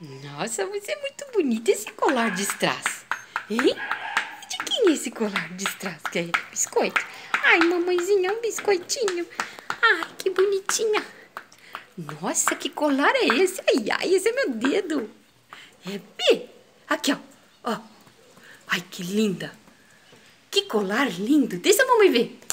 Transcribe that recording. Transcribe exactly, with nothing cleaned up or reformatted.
Nossa, você é muito bonita. Esse colar de strass, hein? De quem é esse colar de strass? Que é biscoito? Ai, mamãezinha, um biscoitinho. Ai, que bonitinha. Nossa, que colar é esse? Ai, ai, esse é meu dedo. É B. Aqui, ó. Ó. Ai, que linda. Que colar lindo. Deixa a mamãe ver.